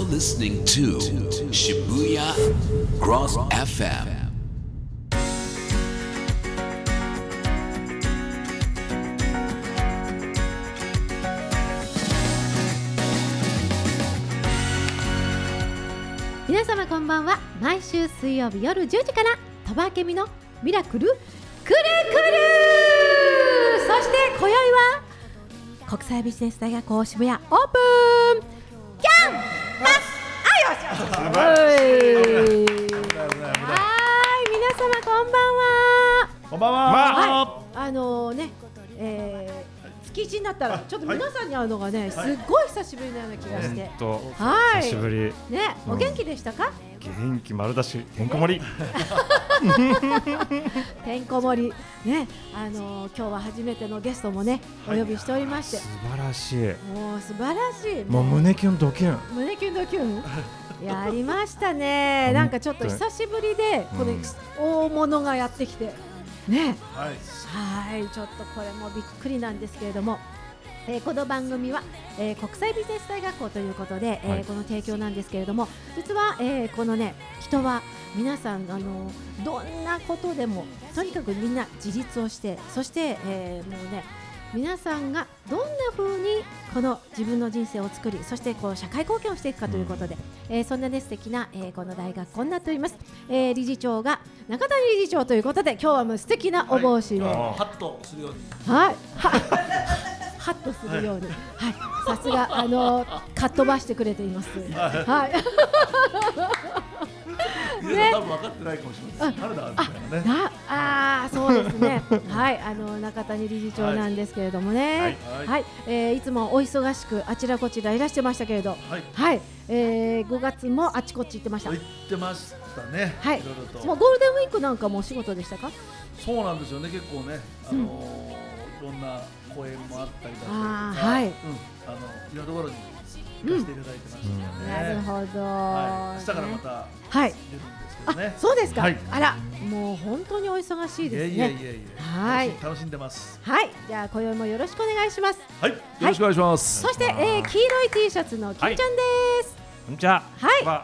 listening to Shibuya Cross FM. 皆様こんばんは。毎週水曜日夜10時から鳥羽明美のミラクルくるくる。そして今宵は国際ビジネス大学校渋谷オープンキャンパス。皆様こんばんは。 こんばんは。 築地になったらちょっと皆さんに会うのがね、すっごい久しぶりのような気がして、 久しぶりね、お元気でしたか？ 元気丸出し、てんこ盛りてんこ盛りね、今日は初めてのゲストもね、お呼びしておりまして、 素晴らしい。 もう素晴らしい。 もう胸キュンドキュン。 胸キュンドキュンやりましたね。なんかちょっと久しぶりでこの大物がやってきてね、はい、ちょっとこれもびっくりなんですけれども、この番組は、国際ビジネス大学校ということで、この提供なんですけれども、実は、このね、人は皆さんどんなことでもとにかくみんな自立をして、そして、もうね、皆さんがどんな風にこの自分の人生を作り、そしてこう社会貢献をしていくかということで、そんなね素敵な、この大学校になっております。理事長が中谷理事長ということで、今日はもう素敵なお帽子で、 ハッとするように、 はい、ハッとするように、はい、さすがかっ飛ばしてくれています。はい。 皆さん多分分かってないかもしれないです。春だみたいなね。 そうですね。はい、中谷理事長なんですけれどもね。はい、いつもお忙しくあちらこちらいらしてましたけれど、はい、5月もあちこち行ってました。 行ってましたね。 はい。 いろいろと。 もうゴールデンウィークなんかもお仕事でしたか？ そうなんですよね。結構ね、いろんな講演もあったりだとか、 はい。 いろんなところに行かせていただいてましたね。 なるほど。 明日からまた出るんですけどね。 そうですか。あら、もう本当にお忙しいですね。はい。 楽しんでます。 はい。じゃあ今宵もよろしくお願いします。 はい。よろしくお願いします。 そして黄色い T シャツの金ちゃんです。 こんにちは。 はい。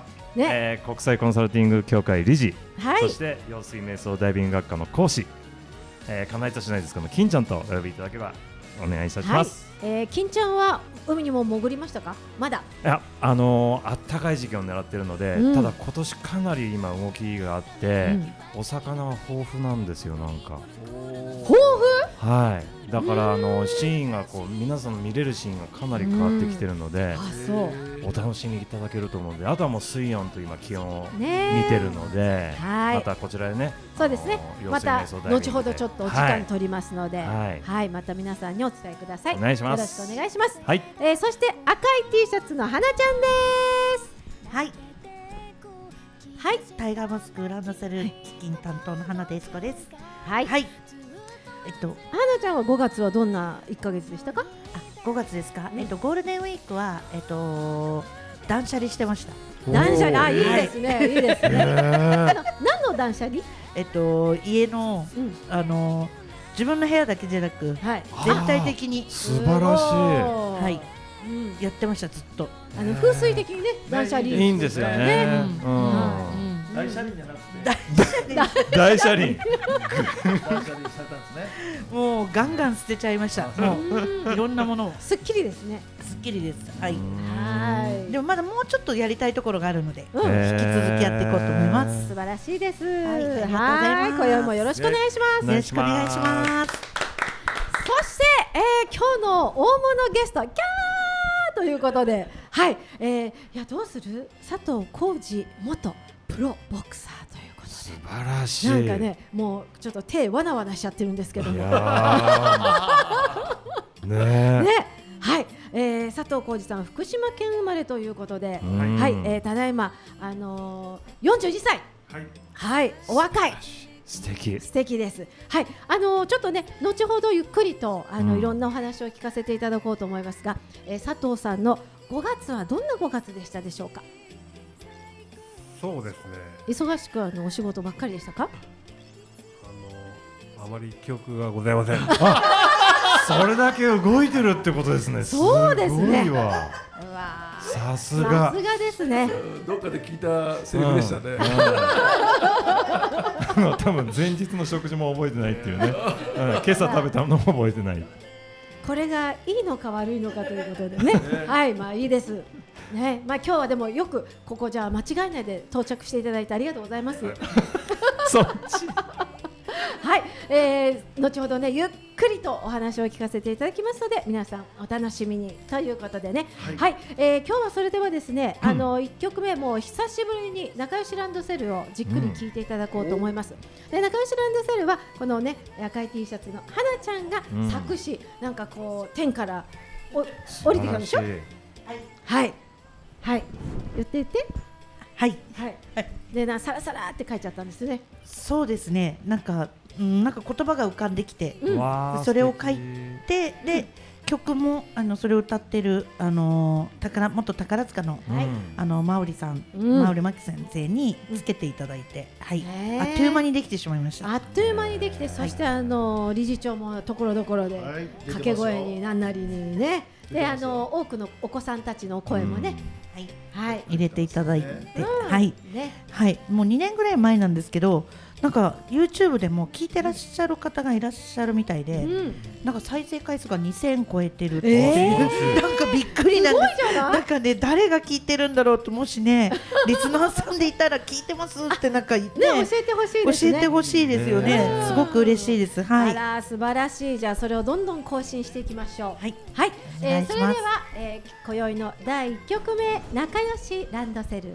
国際コンサルティング協会理事、 はい。 そして揚水瞑想ダイビング学科の講師、金井としないですけど金ちゃんとお呼びいただければお願いいたします。 金ちゃんは海にも潜りましたか？まだ。 いや、あったかい時期を狙っているので、ただ今年かなり今動きがあって、お魚は豊富なんですよ。なんか豊富？ はい。だからシーンがこう皆さん見れるシーンがかなり変わってきてるので、お楽しみいただけると思うので、あとはもう水温と今気温を見てるので、またこちらでね、 そうですね、また後ほどちょっとお時間取りますので、はい、また皆さんにお伝えください。 お願いします。 よろしくお願いします。 はい。 そして赤い T シャツの花ちゃんです。 はい。はい、タイガーマスクランドセル基金担当の花です子です。 はい。 はい。 花ちゃんは5月はどんな1ヶ月でしたか ？5月ですか？ゴールデンウィークは断捨離してました。 断捨離、いいですね、いいですね。何の断捨離？ 家の自分の部屋だけじゃなく、全体的に素晴らしい。 はい。やってましたずっと。 風水的にね、断捨離いいんですよね。 大車輪じゃなくて大車輪されたんですね。 もうガンガン捨てちゃいました。もういろんなものを。 すっきりですね。 すっきりです。はい。 はい。 でもまだもうちょっとやりたいところがあるので、引き続きやっていこうと思います。 素晴らしいです。 はい、ありがとうございます。 今宵もよろしくお願いします。 よろしくお願いします。 そして、今日の大物ゲストキャーということで、はい、いやどうする？佐藤浩次元プロボクサーということで、 素晴らしい。 なんかね、もうちょっと手わなわなしちゃってるんですけども、ね、はい、佐藤浩次さん福島県生まれということで、はい、ただいま42歳、はい、お若い。 素敵です。はい、ちょっとね、後ほどゆっくりといろんなお話を聞かせていただこうと思いますが、佐藤さんの5月はどんな5月でしたでしょうか？ そうですね。 忙しくお仕事ばっかりでしたか？ あまり記憶がございません。 それだけ動いてるってことですね。 そうですね。 すごいわ。 うわささすがですね。 どっかで聞いたセリフでしたね。 多分前日の食事も覚えてないっていうね、今朝食べたのも覚えてない。 これがいいのか悪いのかということでね、はい、まあいいです。ね、まあ今日はでもよくここじゃあ間違えないで到着していただいてありがとうございます。 そっち。 はい、後ほどねゆっくりとお話を聞かせていただきますので皆さんお楽しみにということでね、はい、今日はそれではですね、1曲目もう久しぶりに仲良しランドセルをじっくり聞いていただこうと思います。で仲良しランドセルはこのね赤い T シャツの花ちゃんが作詞、なんかこう天から降りてきたでしょ。はいはい、言ってはいはい、でサラサラって書いちゃったんですね。 そうですね、なんか言葉が浮かんできて、それを書いて、で曲もそれを歌ってる元宝塚のマウリさん、マウリマキ先生につけていただいて、はい、あっという間にできてしまいました。 あっという間にできて、そして理事長もところどころで掛け声になんなりにね、で多くのお子さんたちの声もね、はい、 入れていただいて、はいはい、もう2年ぐらい前なんですけど、なんか YouTube でも聞いてらっしゃる方がいらっしゃるみたいで、なんか再生回数が2000超えてるっていう、なんかびっくりなんです。なんかね、誰が聞いてるんだろうと、もしねリスナーさんでいたら聞いてますってなんかね教えてほしいですね。 教えてほしいですよね。すごく嬉しいです。はい。 あら素晴らしい。じゃあそれをどんどん更新していきましょう。はい、それでは、今宵の第1曲目仲良しランドセル。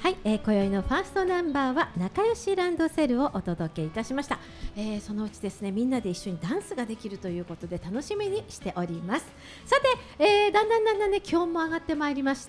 はい、今宵のファーストナンバーは仲良しランドセルをお届けいたしました。そのうちですね、みんなで一緒にダンスができるということで楽しみにしております。さて、だんだんね気温も上がってまいりまして、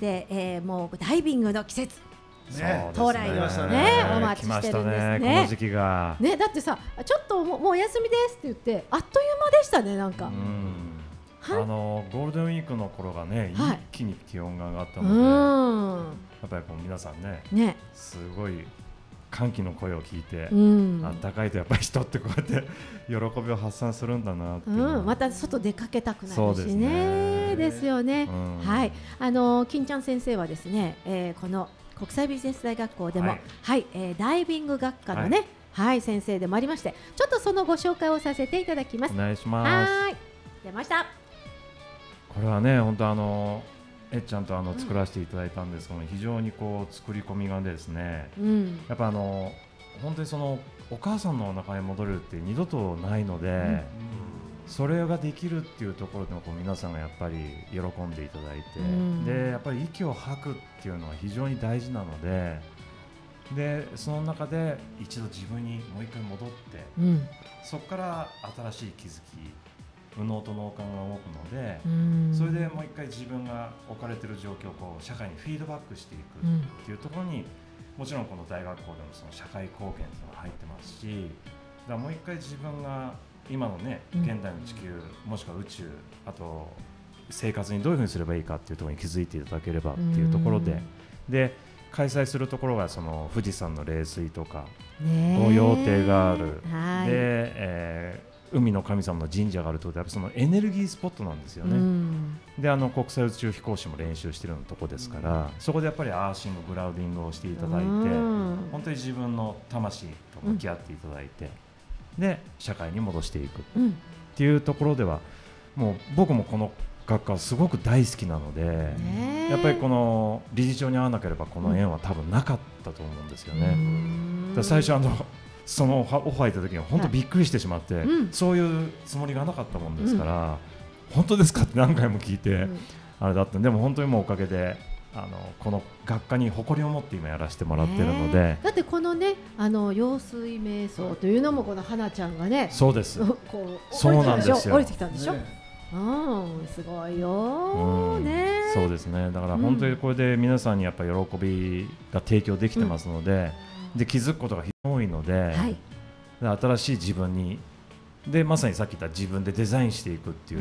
もうダイビングの季節到来をねお待ちしてるんですね。 この時期がね、だってさ、ちょっともうお休みですって言ってあっという間でしたね。なんかゴールデンウィークの頃がね、一気に気温が上がったので、やっぱりこう皆さんねすごい歓喜の声を聞いて、あったかいとやっぱり人ってこうやって喜びを発散するんだなって、 また外出かけたくなるしね。ですよね。はい、金ちゃん先生はですね、この国際ビジネス大学校でも、ダイビング学科のね、先生でもありまして、ちょっとそのご紹介をさせていただきます。 お願いします。 出ました。 これはね、本当えっちゃんと作らせていただいたんですけども、非常にこう作り込みがですね、やっぱ本当にそのお母さんのお腹に戻るって二度とないので、それができるっていうところでもこう皆さんがやっぱり喜んでいただいて、でやっぱり息を吐くっていうのは非常に大事なので、その中で一度自分にもう一回戻って、そこから新しい気づき、右脳と脳幹が動くので、それでもう一回自分が置かれている状況をこう社会にフィードバックしていくっていうところに、もちろんこの大学校でもその社会貢献っていうのが入ってますし、だからもう一回自分が今のね、現代の地球、もしくは宇宙、あと生活にどういうふうにすればいいかっていうところに気づいていただければっていうところで、開催するところがその富士山の冷水とか御用邸がある、で、海の神様の神社があるところで、やっぱそのエネルギースポットなんですよね。で国際宇宙飛行士も練習しているようなところですから、そこでやっぱりアーシング、グラウディングをしていただいて、本当に自分の魂と向き合っていただいて、で社会に戻していくっていうところでは、もう僕もこの学科はすごく大好きなので、やっぱりこの理事長に会わなければこの縁は多分なかったと思うんですよね。最初そのオファーいた時には本当びっくりしてしまって、そういうつもりがなかったもんですから、本当ですかって何回も聞いて、あれだったんで、も本当にもうおかげでこの学科に誇りを持って今やらせてもらってるので、 だってこのね揚水瞑想というのもこの花ちゃんがね、 そうですこうそうなんですよ、 降りてきたんでしょ。すごいよね。 そうですね。だから本当にこれで皆さんにやっぱり喜びが提供できてますので、で気づくことが非常に多いので、新しい自分にでまさにさっき言った自分でデザインしていくっていう、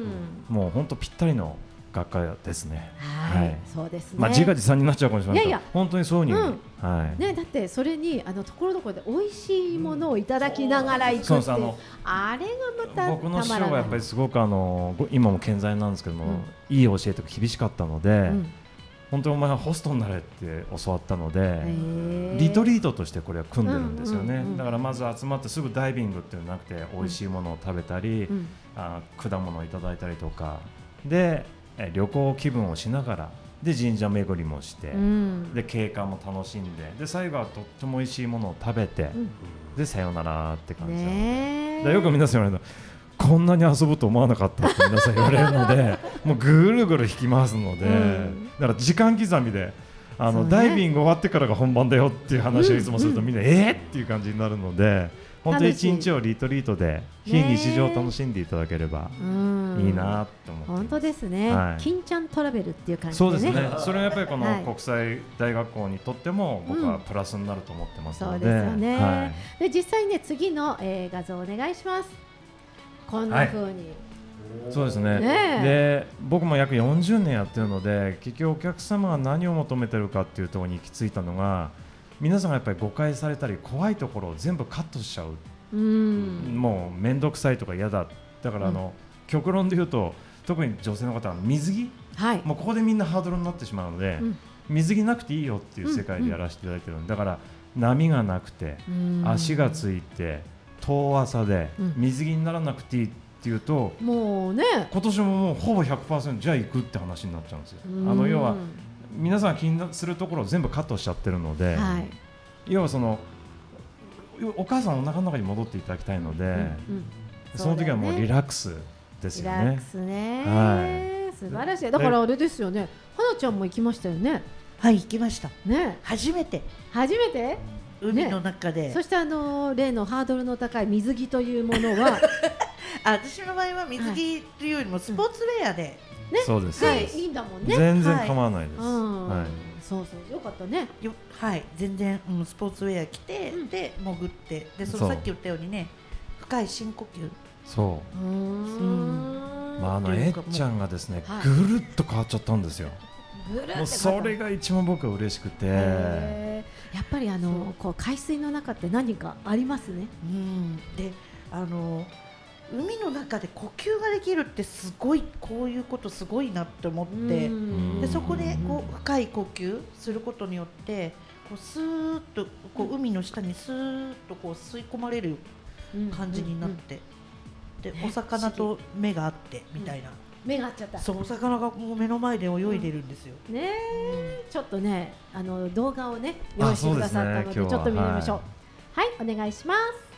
もう本当ぴったりの学科ですね。 そうですね。 自画自賛になっちゃうかもしれないけど、本当にそういうふうに、 だってそれにところどころで美味しいものをいただきながら行くって、あれがまた僕の師匠がやっぱりすごく今も健在なんですけども、いい教えとか厳しかったので、本当にお前はホストになれって教わったので、リトリートとしてこれは組んでるんですよね。だからまず集まってすぐダイビングっていうのなくて、美味しいものを食べたり、果物をいただいたりとかで、旅行気分をしながらで神社巡りもして、で景観も楽しんで、最後はとっても美味しいものを食べて、でさよならって感じなので、よく皆さん言われるの、こんなに遊ぶと思わなかったって皆さん言われるのでもうぐるぐる引き回すので、だから時間刻みでダイビング終わってからが本番だよっていう話をいつもすると、みんなっていう感じになるので、本当に一日をリトリートで非日常を楽しんでいただければいいなと思って。 本当ですね。金ちゃんトラベルっていう感じでね。そうですね。それはやっぱりこの国際大学校にとっても僕はプラスになると思ってますので。 そうですよね。で実際ね、次の画像お願いします。こんな風に。 そうですね。で僕も約40年やってるので、結局お客様が何を求めてるかっていうところに行き着いたのが、皆さんがやっぱり誤解されたり怖いところを全部カットしちゃう、もう面倒くさいとか嫌だ、だから極論で言うと、特に女性の方は水着、もうここでみんなハードルになってしまうので、水着なくていいよっていう世界でやらせていただいてるんだから、波がなくて足がついて遠浅で水着にならなくていいっていうと、 もうね、 今年ももうほぼ 100% じゃあ行くって話になっちゃうんですよ。要は皆さんが気にするところを全部カットしちゃってるので、要はそのお母さんのお腹の中に戻っていただきたいので、その時はもうリラックスですよね。 リラックスね。素晴らしい。だからあれですよね。花ちゃんも行きましたよね。 はい行きましたね。 初めて海の中で、 そして例のハードルの高い水着というものは私の場合は水着というよりもスポーツウェアで、 そうです、 いいんだもんね。 全然構わないです。 そうよかったね。 はい、全然スポーツウェア着て、で潜って、でさっき言ったようにね、深い深呼吸。 そう。えっちゃんがですね、ぐるっと変わっちゃったんですよ。もうそれが一番僕は嬉しくて。 やっぱりこう海水の中って何かありますね。 で海の中で呼吸ができるってすごい、こういうことすごいなって思って、でそこでこう深い呼吸することによってこうスーッとこう海の下にスーッとこう吸い込まれる感じになって、でお魚と目があってみたいな、 目が合っちゃった。 そう、お魚がもう目の前で泳いでるんですよ。 ね、ちょっとね動画をね用意してくださったのでちょっと見ましょう。はい、お願いします。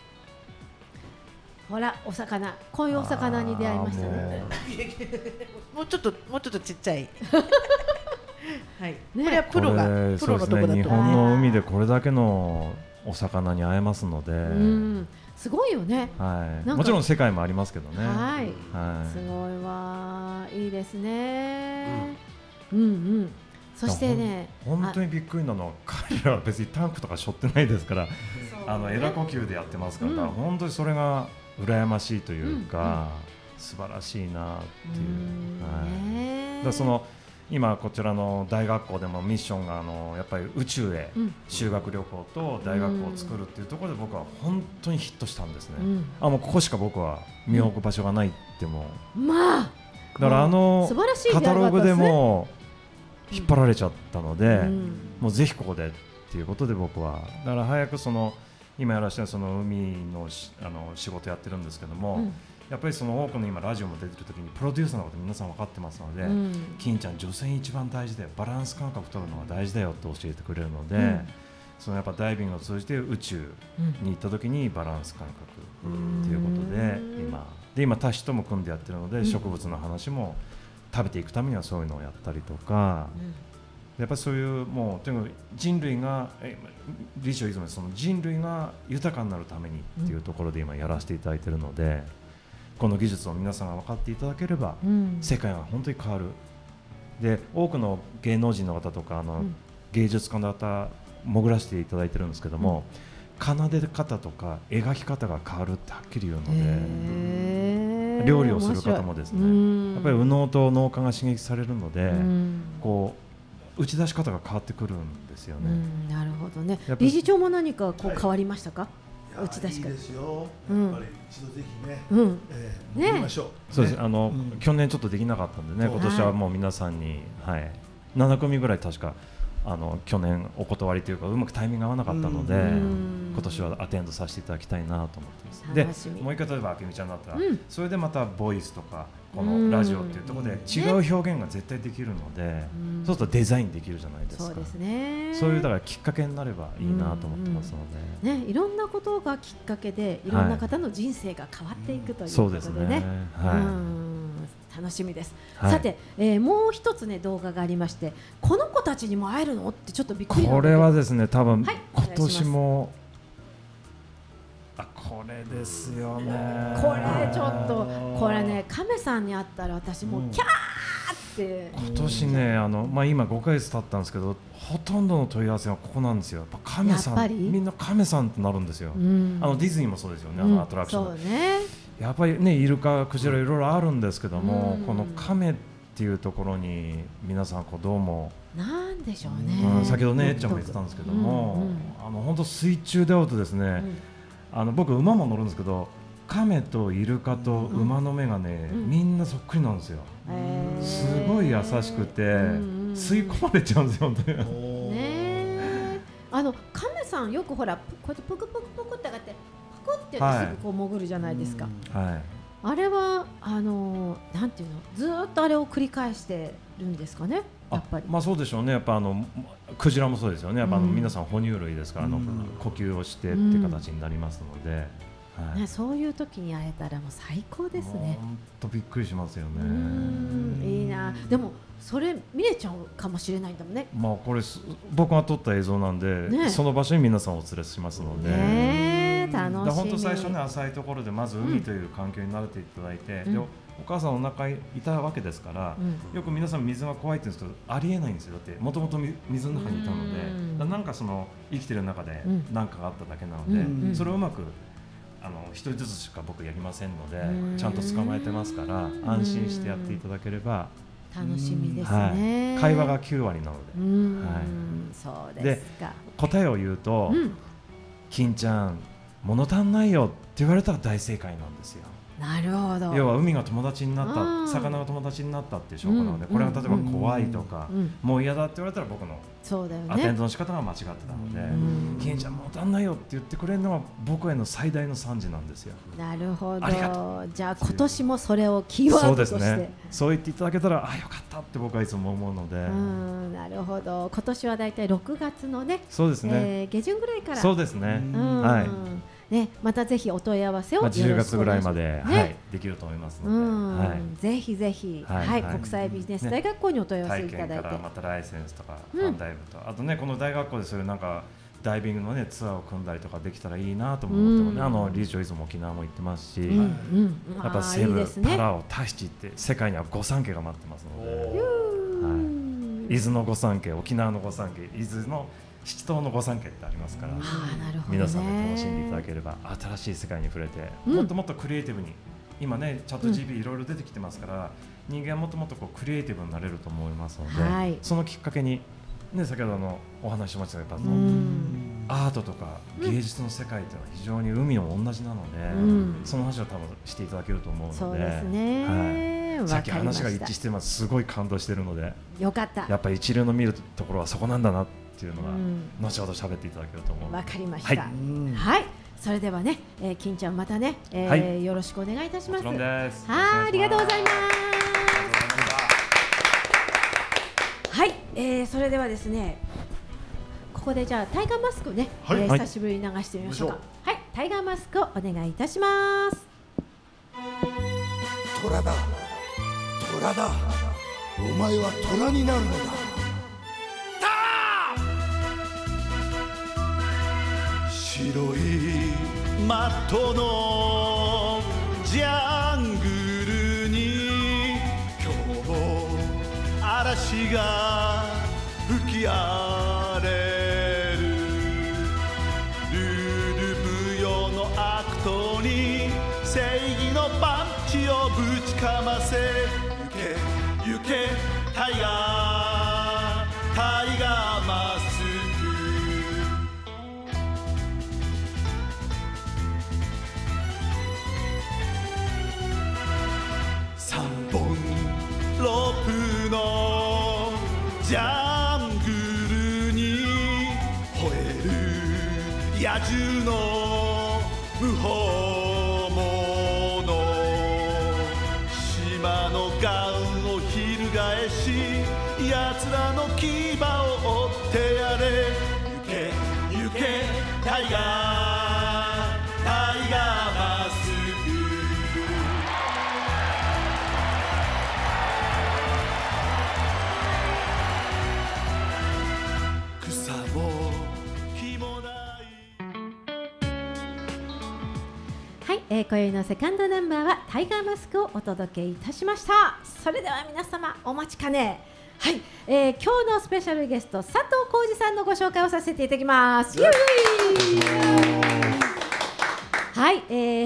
ほら、お魚、こういうお魚に出会いましたね。 もうちょっとちっちゃい。はい。これはプロのとこだと。 日本の海でこれだけのお魚に会えますので、 すごいよね。 もちろん世界もありますけどね。 すごいわ、いいですね。そしてね、 本当にびっくりなのは、彼らは別にタンクとか背負ってないですから、エラ呼吸でやってますから、本当にそれが羨ましいというか、素晴らしいなっていう。その今こちらの大学校でもミッションがやっぱり宇宙へ修学旅行と大学を作るっていうところで僕は本当にヒットしたんですね。もうここしか僕は身を置く場所がないっても、だからカタログでも引っ張られちゃったので、もうぜひここでっていうことで僕はだから早く今やらせてる海の仕事やってるんですけども、やっぱり多くの今ラジオも出てる時にプロデューサーのこと皆さん分かってますので、金ちゃん女性一番大事だよ、バランス感覚取るのが大事だよって教えてくれるので、やっぱダイビングを通じて宇宙に行った時にバランス感覚っていうことで今タシとも組んでやってるので、植物の話も食べていくためにはそういうのをやったりとか、やっぱりそういうもうとにかく人類が理事長いつも人類が豊かになるためにっていうところで今やらせていただいているので、この技術を皆さんが分かっていただければ、世界が本当に変わる。で、多くの芸能人の方とか芸術家の方潜らせていただいてるんですけども、奏で方とか描き方が変わるってはっきり言うので、料理をする方もですね、やっぱり右脳と脳幹が刺激されるので、こう打ち出し方が変わってくるんですよね。 なるほどね。理事長も何かこう変わりましたか？打ち出し方。 いいですよ。やっぱり一度ぜひね、見ましょう。 そうです。去年ちょっとできなかったんでね、今年はもう皆さんに7組ぐらい確か去年お断りというかうまくタイミングが合わなかったので、今年はアテンドさせていただきたいなと思ってます。で、もう一回例えばあけみちゃんだったら、それでまたボイスとかこのラジオっていうところで違う表現が絶対できるので、そうするとデザインできるじゃないですか。 そうですね。 そういうだからきっかけになればいいなと思ってますので、 ね、いろんなことがきっかけでいろんな方の人生が変わっていくということでね。楽しみです。さて、もう一つね動画がありまして、この子たちにも会えるのってちょっとびっくり。 これはですね、多分今年もこれですよね。 これちょっとこれね、亀さんに会ったら私もうキャーって今年ね、今5ヶ月経ったんですけど、ほとんどの問い合わせはここなんですよ。やっぱ亀さん、みんな亀さんってなるんですよ。ディズニーもそうですよね、アトラクション。 そうね。 やっぱりね、イルカ、クジラいろいろあるんですけども、この亀っていうところに皆さんどうもなんでしょうね。 先ほどね、えっちゃんも言ってたんですけども、本当水中で会うとですね、僕馬も乗るんですけど、亀とイルカと馬の目がね、みんなそっくりなんですよ。すごい優しくて吸い込まれちゃうんですよ、本当に。 ね、亀さんよくほらこうやってプクプクプクって上がってプクってすぐこう潜るじゃないですか。あれはなんていうの、ずっとあれを繰り返してるんですかね。やっぱりそうでしょうね。やっぱクジラもそうですよね。やっぱ皆さん哺乳類ですから、呼吸をしてって形になりますので、 ね、そういう時に会えたらもう最高ですね。 本当びっくりしますよね。 いいな。でもそれ見れちゃうかもしれないんだもんね。 まあこれ僕が撮った映像なんで、ね、その場所に皆さんをお連れしますので、 楽しみ。 本当最初ね、浅いところでまず海という環境に慣れていただいて、でお母さんお腹いたわけですから、よく皆さん水が怖いって言うんですけど、ありえないんですよ。だってもともと水の中にいたので、なんかその生きてる中で何かがあっただけなので、それをうまく一人ずつしか僕やりませんので、ちゃんと捕まえてますから安心してやっていただければ。 楽しみですね。 会話が9割なので。 そうですか。 答えを言うと、金ちゃん物足んないよって言われたら大正解なんですよ。 なるほど。 要は海が友達になった、魚が友達になったっていう証拠なので、これが例えば怖いとか、もう嫌だって言われたら僕のアテンドの仕方が間違ってたので、金ちゃん物足んないよって言ってくれるのが僕への最大の賛辞なんですよ。 なるほど。じゃあ今年もそれをキーワードとして、そうですね。 そう言っていただけたら、あ、よかったって僕はいつも思うので。 なるほど。今年はだいたい6月のね、 そうですね。 下旬ぐらいから。 そうですね。はい。 ね、またぜひお問い合わせを 10月ぐらいまでできると思いますので、ぜひぜひ国際ビジネス大学校にお問い合わせいただいて、 体験からまたライセンスとかファンダイブと、あとねこの大学校でそういうなんかダイビングのねツアーを組んだりとかできたらいいなと思ってもね、理事長いつも沖縄も行ってますし、やっぱセブ、パラオ、タヒチって世界には御三家が待ってますので、伊豆の御三家、沖縄の御三家、伊豆の七島の御三家ってありますから、皆さんで楽しんでいただければ新しい世界に触れて、もっともっとクリエイティブに、今ねチャット GP いろいろ出てきてますから、人間はもっともっとこうクリエイティブになれると思いますので、そのきっかけに、ね、先ほどお話ししましたけど、アートとか芸術の世界というのは非常に海も同じなので、その話を多分していただけると思うので、 そうですね、 さっき話が一致してます。すごい感動しているので、 よかった。 やっぱり一流の見るところはそこなんだなっていうのが後ほど喋っていただけると思う。 わかりました。はい、それではね、金ちゃんまたね、よろしくお願いいたします。 もちろんです。 ありがとうございます。はい、それではですね、ここでじゃあタイガーマスクをね、久しぶりに流してみましょうか。はい、タイガーマスクをお願いいたします。 虎だ、虎だ、お前は虎になるのだ。白いマットのジャングルに今日も嵐が吹き荒れる。ルール無用の悪党に正義のパンチをぶちかませ、行け行けタイガー、タイガーマスク。3本ロープのジャングルに吠える野獣の無法者、島のガウンを翻し奴らの牙を追ってやれ。行け行けタイガー、タイガーマスク。 はい、今宵のセカンドナンバーはタイガーマスクをお届けいたしました。それでは皆様お待ちかね、はい、今日のスペシャルゲスト佐藤浩二さんのご紹介をさせていただきます。はい、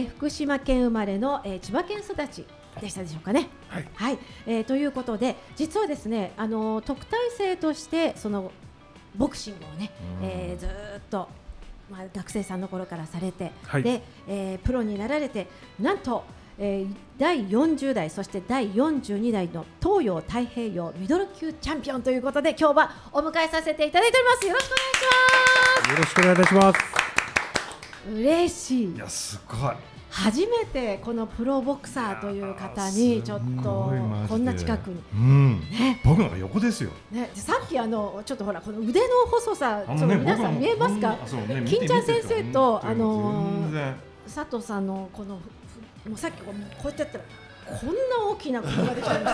福島県生まれの、千葉県育ちでしたでしょうかね。はい、はい、ということで実はですね、特待生としてそのボクシングをね、ずっと学生さんの頃からされて、はい、で、プロになられて、なんと、第40代そして第42代の東洋太平洋ミドル級チャンピオンということで、今日はお迎えさせていただいております。よろしくお願いします。 よろしくお願いいたします。 嬉しい。 いや、すごい。 初めてこのプロボクサーという方にちょっとこんな近くに、 ね、僕なんか横ですよ、 ね、さっきちょっとほらこの腕の細さ、皆さん見えますか？金ちゃん先生と佐藤さんのこのもうさっきこうやってやったらこんな大きな声が出ちゃいま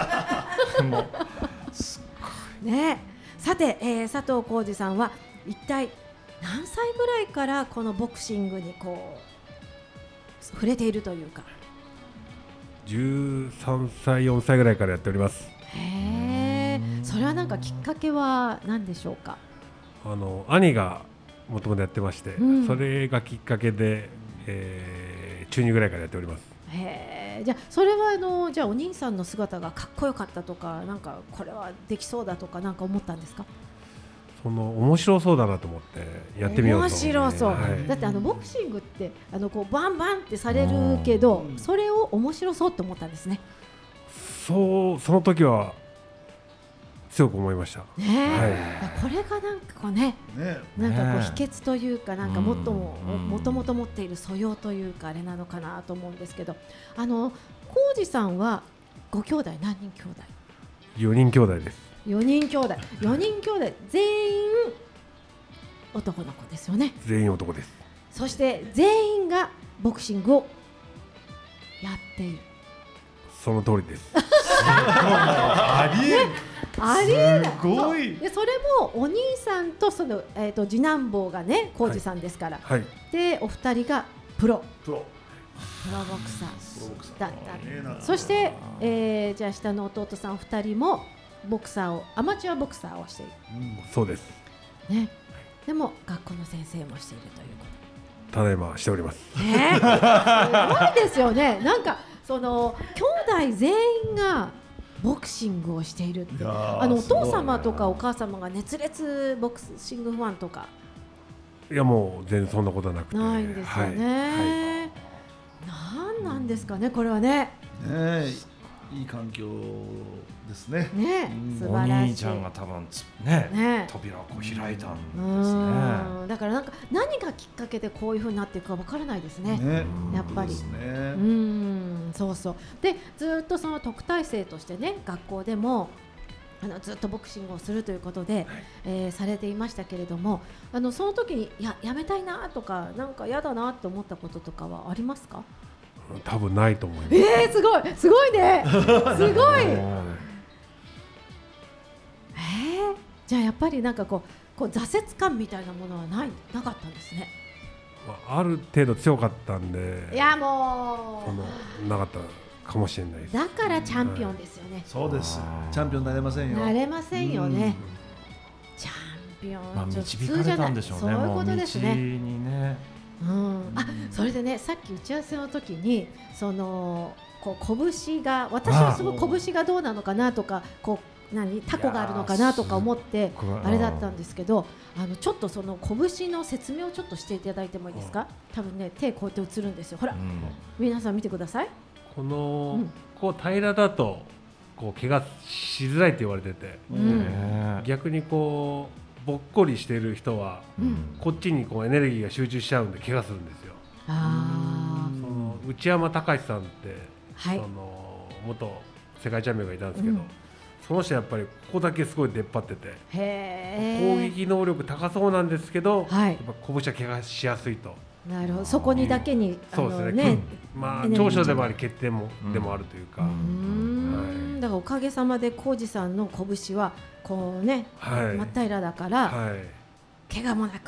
したね。さて、佐藤浩二さんは一体何歳ぐらいからこのボクシングにこう触れているというか。 13歳4歳ぐらいからやっております。 へー、それはなんかきっかけは何でしょうか。 兄がもともとやってまして、それがきっかけで、中2ぐらいからやっております。 へー、じゃあそれはじゃあお兄さんの姿がかっこよかったとか、なんかこれはできそうだとかなんか思ったんですか。 面白そうだなと思ってやってみようと。 面白そう、はい、だってボクシングってこうバンバンってされるけど、それを面白そうと思ったんですね。 その時は強く思いましたね。 はい、これがなんかこうね、なんかこう秘訣というか、なんかもともと持っている素養というかあれなのかなと思うんですけど、浩二さんはご兄弟何人兄弟 ？4人兄弟です。 4人兄弟全員男の子ですよね。 全員男です。 そして全員がボクシングをやっている。 その通りです。 ありえない。 すごい。 でそれもお兄さんとその次男坊がね浩二さんですから。 はい。 でお二人がプロボクサーだった。そして、じゃあ下の弟さん2人もボクサーをアマチュアボクサーをしている。 そうです。 ね。でも学校の先生もしているということ。 ただいましております。 すごいですよね。なんかその兄弟全員がボクシングをしているって、お父様とかお母様が熱烈ボクシングファンとか。 いやもう全然そんなことはなくて。 ないんですよね。なんなんですかねこれはね。 いい環境ですね。 素晴らしい。 お兄ちゃんが多分扉をこう開いたんですね。 だからなんか何がきっかけでこういう風になっていくかわからないですね。やっぱり。そうそう。でずっとその特待生としてね学校でもずっとボクシングをするということで、されていましたけれども、その時にやめたいなとかなんか嫌だなと思ったこととかはありますか？ 多分ないと思います。 すごいね。すごい。じゃあやっぱりなんかこう挫折感みたいなものはなかったんですね。 ある程度強かったんで。 いやもうなかったかもしれないです。 だからチャンピオンですよね。 そうです。チャンピオンになれませんよ。 なれませんよね。チャンピオン。 導かれたんでしょうね。 そういうことですね。それでね、さっき打ち合わせの時に拳が私はすごい拳がどうなのかなとかタコがあるのかなとか思ってあれだったんですけど、ちょっとその拳の説明をちょっとしていただいてもいいですか？多分ね手こうやって映るんですよ。ほら、皆さん見てください。 こう平らだと怪我しづらいって言われてて、逆にぼっこりしている人は、こっちにエネルギーが集中しちゃうんで怪我するんですよ。内山隆さんって、元世界チャンピオンがいたんですけど、その人やっぱりここだけすごい出っ張ってて、攻撃能力高そうなんですけど、やっぱ拳は怪我しやすいと。 なるほど、そこにだけにそうですね。長所でもあり欠点でもあるというか。 だからおかげさまで浩二さんの拳は真っ平らだから怪我もなく。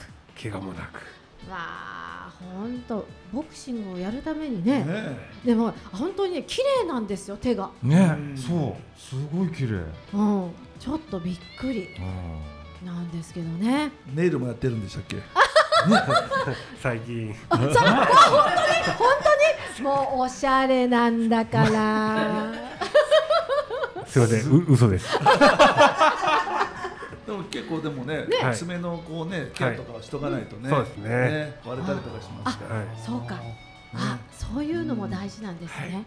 本当ボクシングをやるためにね。でも本当にね綺麗なんですよ手が。 そうすごい綺麗。 ちょっとびっくりなんですけどね。 ネイルもやってるんでしたっけ？ 最近。 本当にもうおしゃれなんだから。 すいません、嘘です。 でも結構でもね、爪のケアとかはしとかないとね。 そうですね。 割れたりとかしますから。 そうか。そういうのも大事なんですね。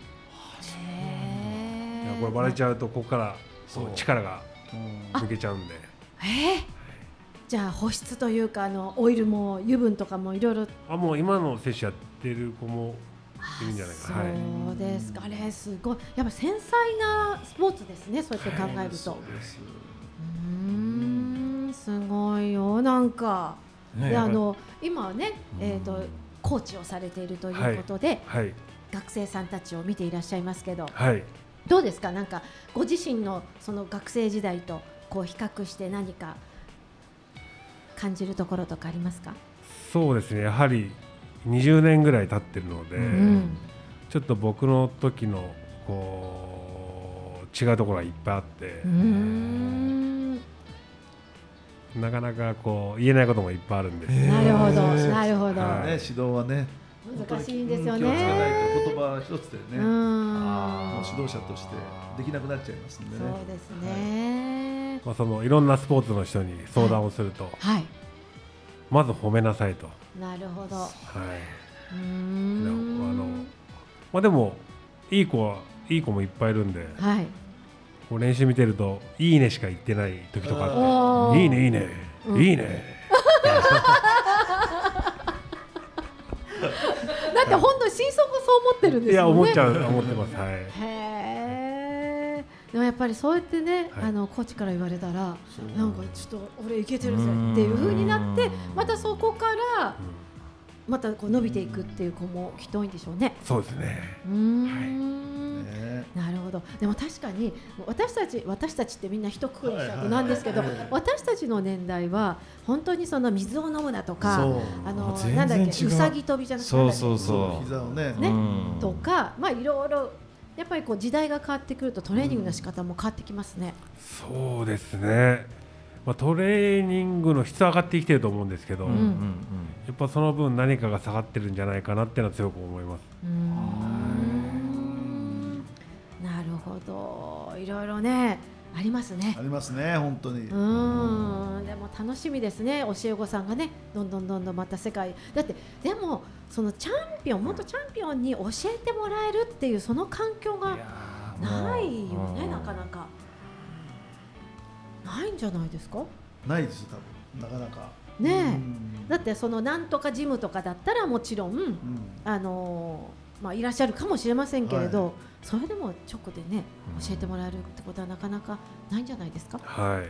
これ割れちゃうとここから力が抜けちゃうんで。 じゃあ保湿というかオイルも油分とかもいろいろ。 もう今の選手やってる子もいるんじゃないかな。 そうですか。すごいやっぱ繊細なスポーツですね。そうやって考えると。すごいよなんか。で今ね拳コーチをされているということで、 はい、 学生さんたちを見ていらっしゃいますけど、 はい、 どうですか？なんかご自身のその学生時代とこう比較して何か感じるところとかありますか？ そうですね、やはり20年ぐらい経ってるので、ちょっと僕の時のこう違うところがいっぱいあって、なかなかこう言えないこともいっぱいあるんです。 なるほど、なるほど。 指導はね、 難しいんですよね。 気をつけないと言葉一つでね、もう指導者としてできなくなっちゃいますんでね。 そうですね。 そのいろんなスポーツの人に相談をすると、まず褒めなさいと。 なるほど。 はい。でもいい子もいっぱいいるんで、こう練習見てるといいねしか言ってない時とかあって、いいねいいね、いいね。 だって本当に心底そう思ってるんですよね。 いや思ってます。はい。 へえ。でもやっぱりそうやってね、コーチから言われたら、なんかちょっと俺いけてるぜっていう風になって、またそこからまたこう伸びていくっていう子もきっと多いんでしょうね。 そうですね。 なるほど。でも確かに私たちってみんな一括りにしちゃうとなんですけど、私たちの年代は本当にその水を飲むなとか、なんだっけ、うさぎ跳びじゃなくて、 膝をねとか、まあいろいろやっぱりこう時代が変わってくるとトレーニングの仕方も変わってきますね。 そうですね。トレーニングの質上がってきてると思うんですけど、やっぱその分何かが下がってるんじゃないかなっていうのは強く思います。 なるほど、いろいろねありますね。 ありますね、本当に。 でも楽しみですね、教え子さんがね、どんどんまた世界だって、でもそのチャンピオン、元チャンピオンに教えてもらえるっていうその環境がないよね、なかなか。ないんじゃないですか？ ないです、多分なかなかねえ。だってそのなんとかジムとかだったらもちろん、いらっしゃるかもしれませんけれど、それでも直でね教えてもらえるってことはなかなかないんじゃないですか？ はい。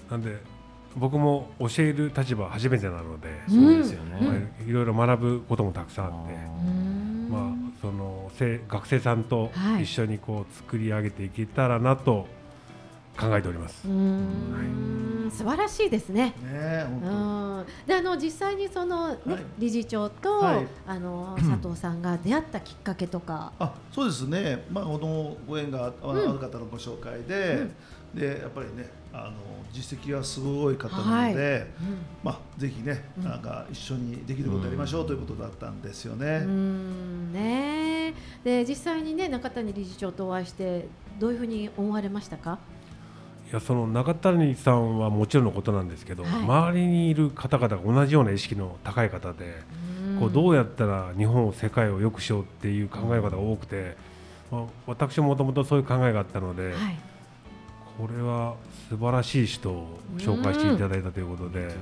なんで僕も教える立場初めてなので、 そうですよね。 いろいろ学ぶこともたくさんあって、その学生さんと一緒にこう作り上げていけたらなと考えております。 素晴らしいですね。で実際にその、理事長と、佐藤さんが出会ったきっかけとか。 そうですね、このご縁がある方のご紹介で、やっぱりね実績がすごい方なので、ぜひねなんか一緒にできることやりましょうということだったんですよね。 で実際にね中谷理事長とお会いしてどういうふうに思われましたか？ いや、その中谷さんはもちろんのことなんですけど、周りにいる方々が同じような意識の高い方で、こうどうやったら日本世界を良くしようっていう考え方が多くて、私もともとそういう考えがあったので、これは素晴らしい人を紹介していただいたということで、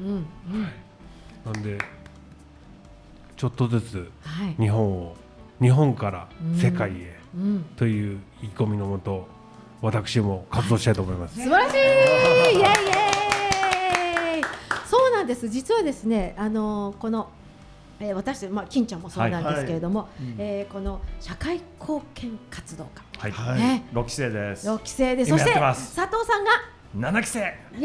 なんでちょっとずつ日本から世界へという意気込みのもと、私も活動したいと思います。 素晴らしい、イエイイエイ。そうなんです。実はですね、この、私金ちゃんもそうなんですけれども、この社会貢献活動家、 6期生です。 6期生で、そして佐藤さんが 7期生。 イエ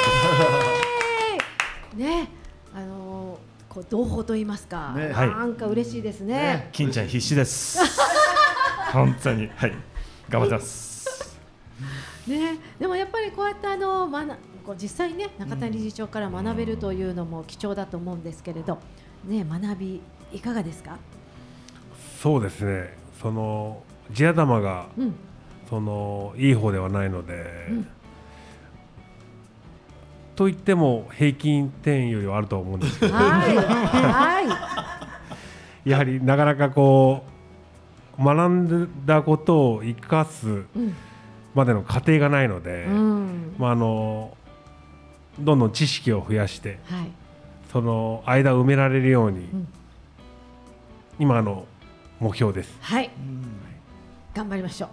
ーイ。ね、こう同胞と言いますか、なんか嬉しいですね。 金ちゃん必死です。本当に頑張ってます。 でもやっぱりこうやって実際ね中谷理事長から学べるというのも貴重だと思うんですけれど、学びいかがですか？ そうですね、その地頭が、そのいい方ではないので、といっても平均点よりはあると思うんですけど、やはりなかなかこう学んだことを生かすまでの過程がないので、どんどん知識を増やして、その間を埋められるように、今の目標です。 頑張りましょう。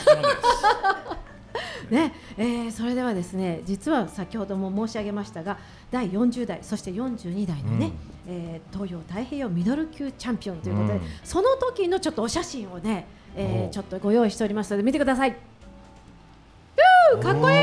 それではですね、実は先ほども申し上げましたが、第40代そして42代のね、 東洋太平洋ミドル級チャンピオンということで、その時のちょっとお写真をね、ちょっとご用意しておりますので見てください。かっこいい。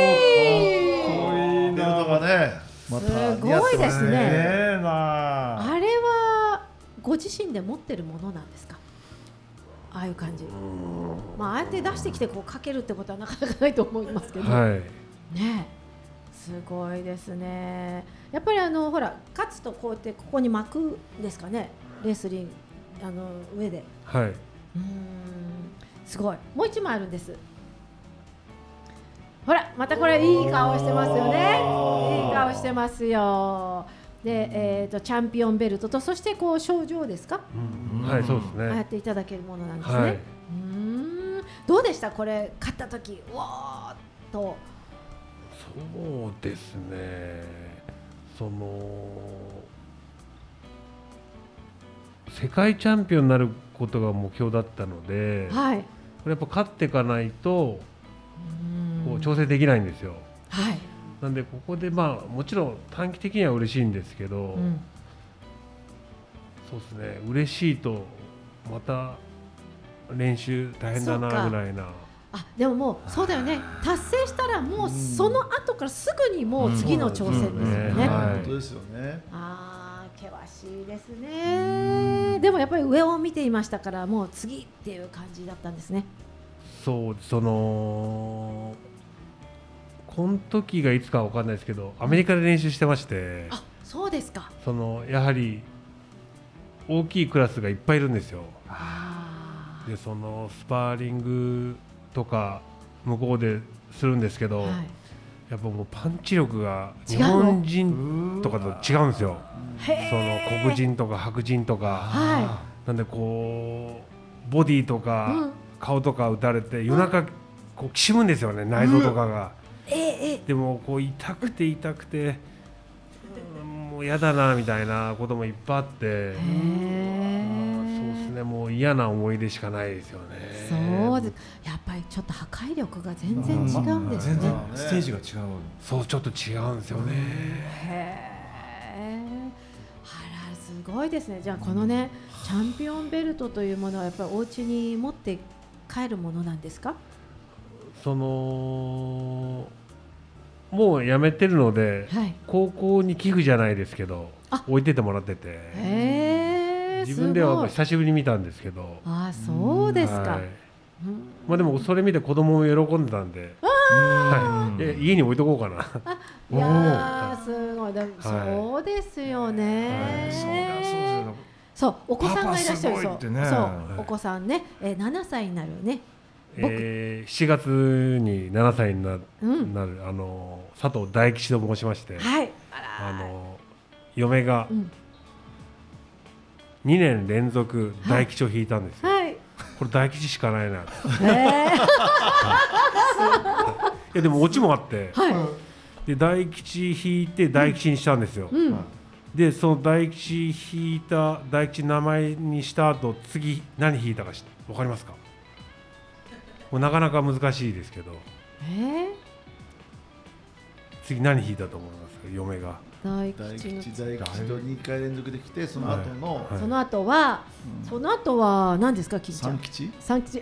ベルトがね、またすごいですね。 あれはご自身で持ってるものなんですか？ああいう感じ。ああやって出してきてこうかけるってことはなかなかないと思いますけど。ね。すごいですね。やっぱりほら勝つとこうやってここに巻くんですかね。レスリング上で。 はい。 すごい。もう一枚あるんです。ほらまたこれいい顔してますよね。いい顔してますよ。で、チャンピオンベルトとそしてこう賞状ですか？ はい、そうですね。 やっていただけるものなんですね。どうでしたこれ勝った時？わーっと。 そうですね。世界チャンピオンになることが目標だったので、これやっぱ勝っていかないとこう調整できないんですよ。なんでここでもちろん短期的には嬉しいんですけど、そうですね、嬉しいとまた練習大変だなぐらいな。 でももうそうだよね、達成したらもうその後からすぐにもう次の挑戦ですよね。 本当ですよね。 険しいですね。でもやっぱり上を見ていましたからもう次っていう感じだったんですね。 そう、この時がいつかわかんないですけど、アメリカで練習してまして。 そうですか。 やはり大きいクラスがいっぱいいるんですよ。でスパーリングとか向こうでするんですけど、やっぱもうパンチ力が日本人とかと違うんですよ。黒人とか白人とか、なんでこうボディとか顔とか打たれて夜中こうきしむんですよね、内臓とかが。でもこう痛くてもう嫌だなみたいなこともいっぱいあって、そうですね、もう嫌な思い出しかないですよね。 そうです。やっぱりちょっと破壊力が全然違うんですね。 全然ステージが違う。 そう、ちょっと違うんですよね。 すごいですね。じゃあこのねチャンピオンベルトというものはやっぱりお家に持って帰るものなんですか？ もうやめてるので、高校に寄付じゃないですけど置いててもらってて、自分では久しぶりに見たんですけど。 そうですか。 でもそれ見て子供も喜んでたんで、家に置いとこうかな。 いやすごい。そうですよね。そう、お子さんがいらっしゃる。そう、お子さんね、7歳になるね。 7月に7歳になる佐藤大吉と申しまして、嫁が2年連続大吉を引いたんですよ。これ大吉しかないな。いやでもオチもあって、で大吉引いて大吉にしたんですよ。でその大吉引いた大吉名前にした後、次何引いたか分かりますか？もうなかなか難しいですけど、次何引いたと思いますか？嫁が大吉と 2回連続できて、その後は何ですか？金ちゃん。三吉。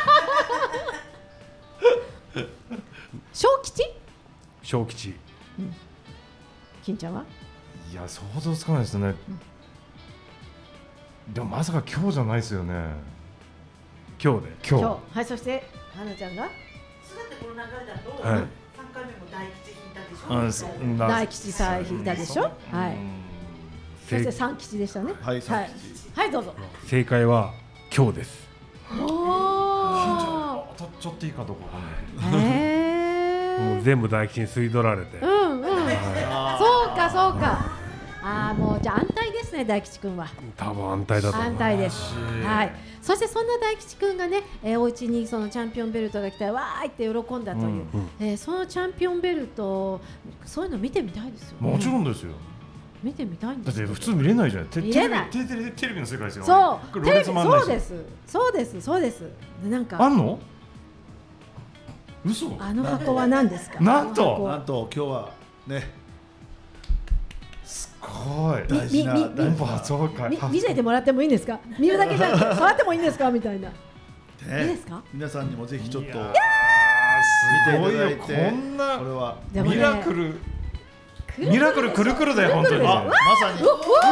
小吉。金ちゃんは？ いや想像つかないですね。でもまさか今日じゃないですよね。 今日。 はい、そして花ちゃんが。 すべてこの流れだと、3回目も大吉引いたでしょ。 大吉さん引いたでしょ。はい。そして三吉でしたね。はい、どうぞ。 正解は今日です。 当たっちゃっていいかどうかわかんない。 もう全部大吉に吸い取られて。そうか。もうじゃあ安泰ですね、大吉くんは。 多分安泰だと思います。 安泰です。はい。そしてそんな大吉くんがね、お家にそのチャンピオンベルトが来たらわーいって喜んだという、そのチャンピオンベルト、そういうの見てみたいですよね。 もちろんですよ。 見てみたいんですよ。 だって普通見れないじゃん。テレビの世界ですよ。 そうです。なんかあんの？嘘？ あの箱は何ですか？ なんと今日はね、 すごい。 大事な音波発音会。 見せてもらってもいいんですか？見るだけじゃなくて触ってもいいんですかみたいな。いいですか？ 皆さんにもぜひちょっと見ていすごいよ。 ただいて、 こんなこれはミラクルくるくるだよ本当に。 まさに。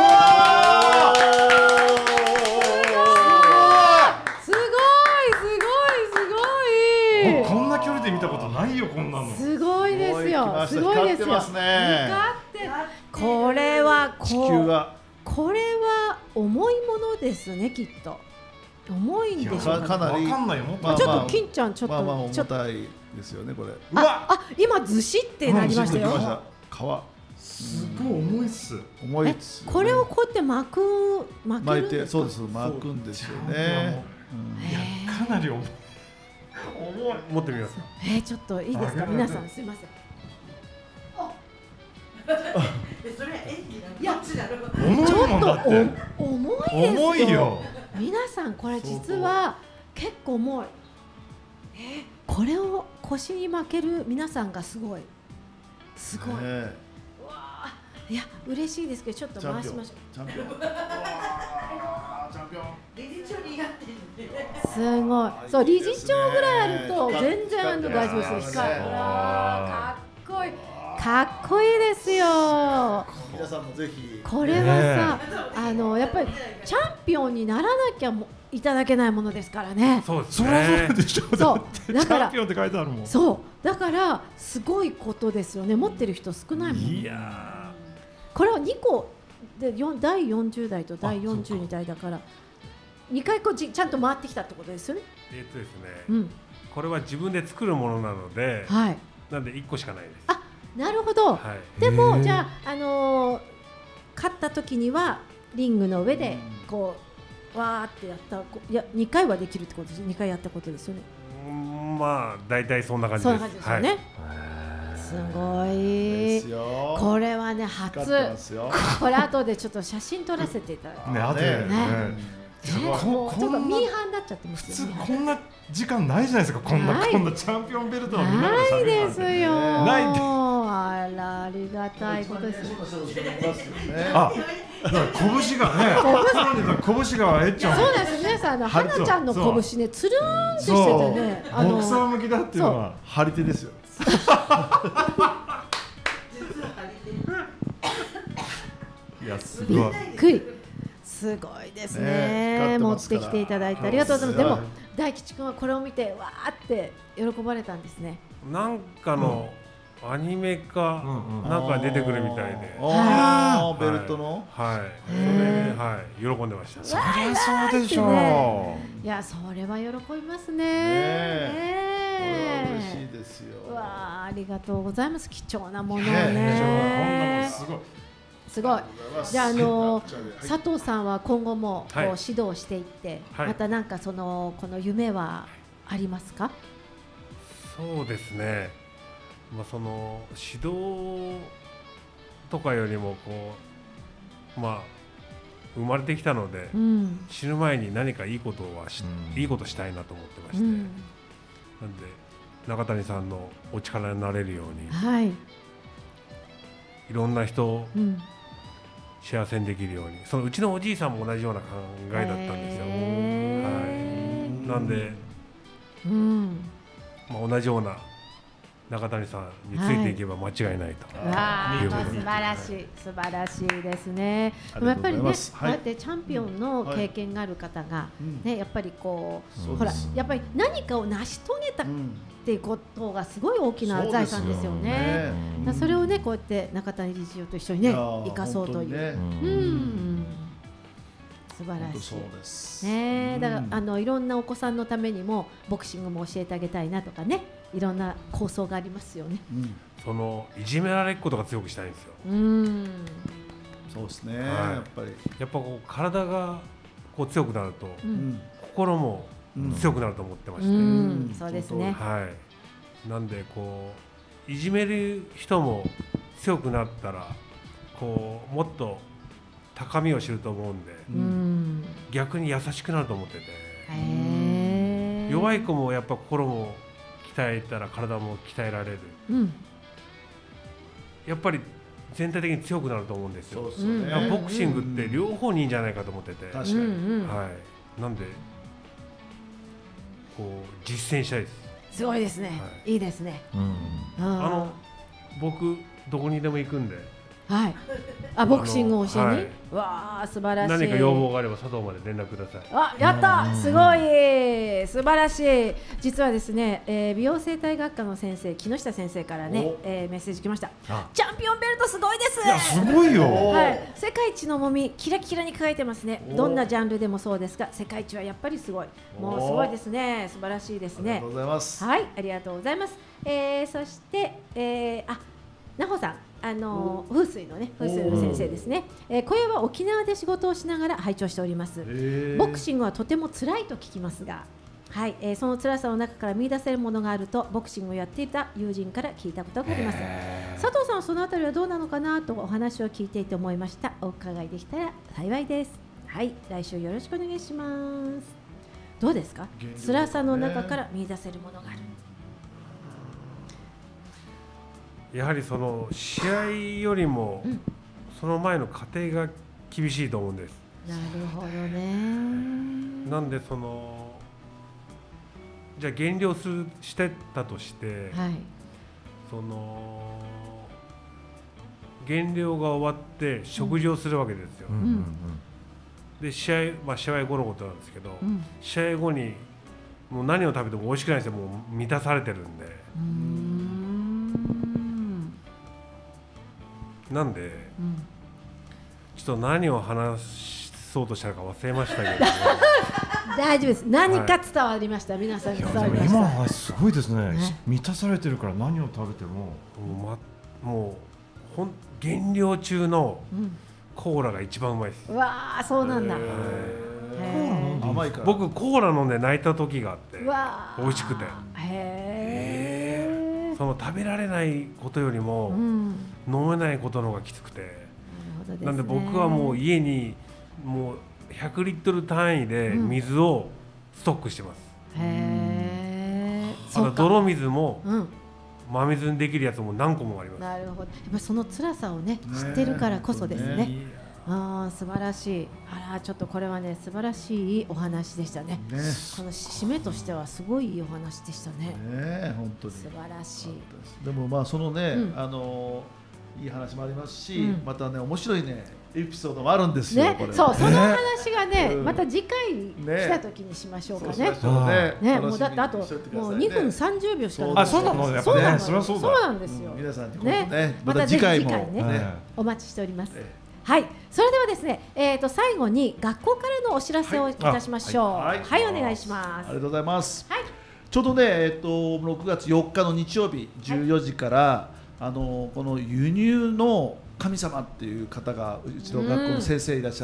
こんな距離で見たことないよこんなの。 すごいですよ。すごいですよ。 光ってますね。 これは地球が。 これは重いものですねきっと。重いんでしょうか。 かなり。 わかんないよ。 ちょっと金ちゃんちょっと重たいですよねこれ。 今ずしってなりましたよ。 皮。 すごい重いっす。 重いっす。 これをこうやって巻いてそうです巻くんですよね。 いやかなり重い。 持ってみますか。 ちょっといいですか皆さんすいません。 それ演技なんだ。 ちょっと重いですよ。 重いよ。 皆さんこれ実は結構重い。これを腰に巻ける皆さんがすごい。すごい。いや嬉しいですけどちょっと回しましょう。 チャンピオン。 理事長にやってるんで。 すごい。そう理事長ぐらいあると全然大丈夫です。かっこいい。かっこいいですよ。 皆さんもぜひ。 これはさ、やっぱりチャンピオンにならなきゃいただけないものですからね。 そうですね。そうでしょ。 そうだからチャンピオンって書いてあるもん。 そうだからすごいことですよね。持ってる人少ないもん。 いや。 これは2個で第40代と第42代だから2回ちゃんと回ってきたってことですよね。 ですね。これは自分で作るものなので、なんで1個しかないです。 あ、なるほど。でもじゃあ勝った時にはリングの上でこうわーってやったいや2回はできるってことです。2回やったことですよね。 まあ大体そんな感じです。 そんな感じですよね。すごい。これはね初。これ後でちょっと写真撮らせていただいて。 後でね。 ちょっとミーハーになっちゃってますよね。 普通こんな時間ないじゃないですか。こんなチャンピオンベルトを見ながらないですよ。 ない。 あらありがたいことです。 あ、拳がね。拳がえっちゃん。 そうなんです。皆さん花ちゃんの拳ねつるーんってしててね。 ボクサー向きだっていうのは張り手ですよ。 いやすごい。 すごいですね。持ってきていただいてありがとうございます。でも大吉君はこれを見てわーって喜ばれたんですね。 なんかのアニメかなんか出てくるみたいで。 ベルトの。 喜んでました。 そりゃそうでしょう。いやそれは喜びますね。 嬉しいですよ。 わあ、ありがとうございます。貴重なものをね。 すごい。 すごい。じゃあ佐藤さんは今後もこう指導していって、またなんかこの夢はありますか？ そうですね。まあその指導とかよりもこうまあ生まれてきたので、死ぬ前に何かいいことしたいなと思ってまして、なんで中谷さんのお力になれるように、いろんな人を幸せにできるように、そのうちのおじいさんも同じような考えだったんですよ。なんで、まあ同じような中谷さんについていけば間違いないと。 素晴らしい、素晴らしいですね。でもやっぱりね、こうやってチャンピオンの経験がある方がね、やっぱりこうほらやっぱり何かを成し遂げたっていうことがすごい大きな財産ですよね。それをねこうやって中谷理事長と一緒にね生かそうという。素晴らしい。ね、だからいろんなお子さんのためにもボクシングも教えてあげたいなとかね、いろんな構想がありますよね。 そのいじめられっことが強くしたいんですよ。 そうですね。やっぱこう体がこう強くなると、心も強くなると思ってまして。 そうですね。 なんでこういじめる人も強くなったらこうもっと高みを知ると思うんで、逆に優しくなると思ってて、弱い子もやっぱ心も鍛えたら体も鍛えられる。やっぱり全体的に強くなると思うんですよ。 そうですよね。 ボクシングって両方にいいんじゃないかと思ってて、 確かに、 はい、なんでこう実践したいです。 すごいですね、はい、いいですね、 僕どこにでも行くんで、 はい、ボクシングを教えに、はい、わあ素晴らしい。 何か要望があれば佐藤まで連絡ください。 やったすごい素晴らしい。実はですね、美容整体学科の先生木下先生からね、メッセージ来ました。チャンピオンベルトすごいです。 いやすごいよ、 はい、世界一の重みキラキラに輝いてますね。どんなジャンルでもそうですが世界一はやっぱりすごい。もうすごいですね。素晴らしいですね。 ありがとうございます。 はい、ありがとうございます。そして、なほさん風水のね、風水の先生ですね。今夜は沖縄で仕事をしながら拝聴しております。ボクシングはとても辛いと聞きますが、はい、その辛さの中から見出せるものがあるとボクシングをやっていた友人から聞いたことがあります。佐藤さんはそのあたりはどうなのかなとお話を聞いていて思いました。お伺いできたら幸いです。はい、来週よろしくお願いします。どうですか？辛さの中から見出せるものがある。 やはりその試合よりもその前の過程が厳しいと思うんです。 なるほどね。 なんでそのじゃあ減量してたとして、はい、その減量が終わって食事をするわけですよ。で試合後のことなんですけど、試合後にもう何を食べても美味しくないんですよ。もう満たされてるんで。なんで、ちょっと何を話そうとしたのか忘れましたけど、 大丈夫です。何か伝わりました、皆さんに伝わりました。 今はすごいですね。満たされてるから何を食べてももう減量中のコーラが一番うまいです。 わあ、そうなんだ。 甘いから。 僕コーラ飲んで泣いた時があって美味しくて、その食べられないことよりも飲めないことの方がきつくて、なんで僕はもう家にもう100リットル単位で水をストックしてます。あと泥水も真水にできるやつも何個もあります。 なるほど。やっぱその辛さをね知ってるからこそですね。素晴らしい。ちょっとこれはね素晴らしいお話でしたね。この締めとしてはすごいいいお話でしたね。 本当に素晴らしい。 でもそのね、いい話もありますし、またね面白いねエピソードもあるんですよ。 そう、その話がねまた次回来た時にしましょうかね。もうだってあともう2分30秒しかない。 そうなの。やっぱね、それはそうだ。 そうなんですよ。 皆さんにねまた次回もねお待ちしております。はい、それではですね、最後に学校からのお知らせをいたしましょう。はい、お願いします。 ありがとうございます。ちょうどね、6月4日の日曜日14時から、この輸入の神様っていう方がうちの学校の先生いらっしゃって、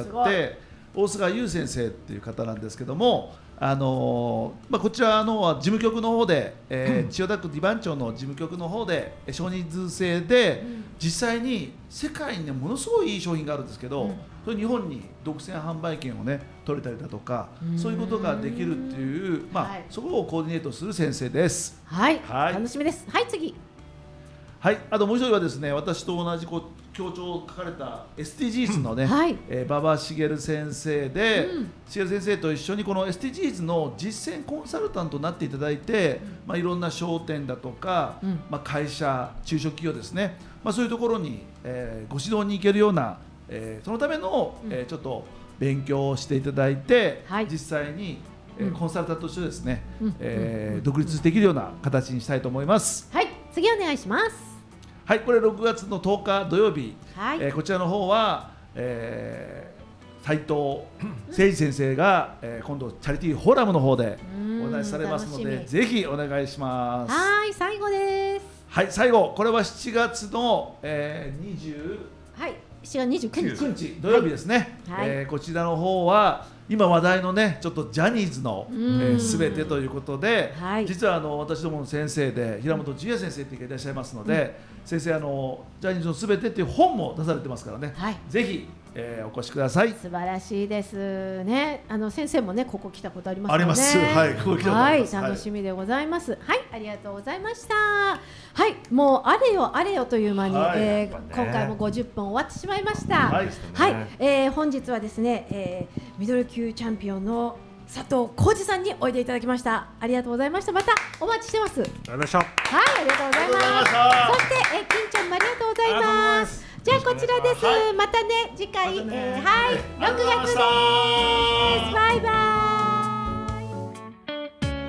大菅優先生っていう方なんですけども、こちらは事務局の方で、千代田区二番町の事務局の方で少人数制で、実際に世界に、ね、ものすごいいい商品があるんですけど、それ日本に独占販売権をね取れたりだとか、そういうことができるっていう、そこをコーディネートする先生です。 はい、楽しみです。はい、次。 はい、あともう一人はですね、私と同じ強調を書かれた SDGs のね、馬場茂先生で、茂先生と一緒にこの SDGs の実践コンサルタントになっていただいて、いろんな商店だとか、会社、中小企業ですね、そういうところに、ご指導に行けるような、そのための、ちょっと勉強をしていただいて、実際に、コンサルタントとしてですね、独立できるような形にしたいと思います。 はい、次お願いします。 はい、これ6月の10日土曜日、こちらの方は、斉藤誠二先生が、今度チャリティーフォーラムの方でお話しされますので、ぜひお願いします。 はい、最後です。 はい、最後、これは7月の、7 月29 日土曜日ですね。こちらの方は今話題のね、ちょっとジャニーズのすべてということで、実は私どもの先生で平本十也先生っていう方いらっしゃいますので、先生ジャニーズのすべてっていう本も出されてますからね、ぜひお越しください。 素晴らしいですね。先生もねここ来たことありますよね。 あります。はい、ここ来たことあります。 はい、楽しみでございます。はい、ありがとうございました。はい、もうあれよあれよという間に、今回も50分終わってしまいました。はい、本日はですね、ミドル級チャンピオンの佐藤浩二さんにおいでいただきました。ありがとうございました。またお待ちしてます。 ありがとうございました。 はい、ありがとうございます。そして金ちゃんもありがとうございます。じゃあこちらです。またね次回、はい、6月です。